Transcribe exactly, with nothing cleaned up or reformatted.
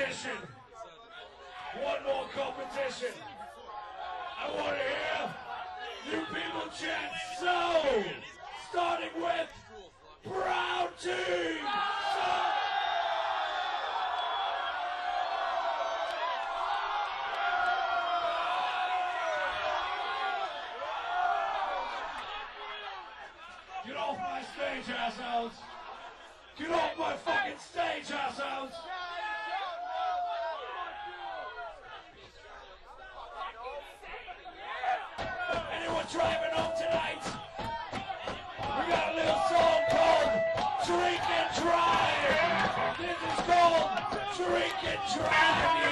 competition. One more competition. I want to hear you people chant so. Starting with Proud Team. So. Get off my stage, assholes. Get off my fucking stage, assholes. Anyone driving home tonight? We got a little song called Drink and Drive. This is called Drink and Drive.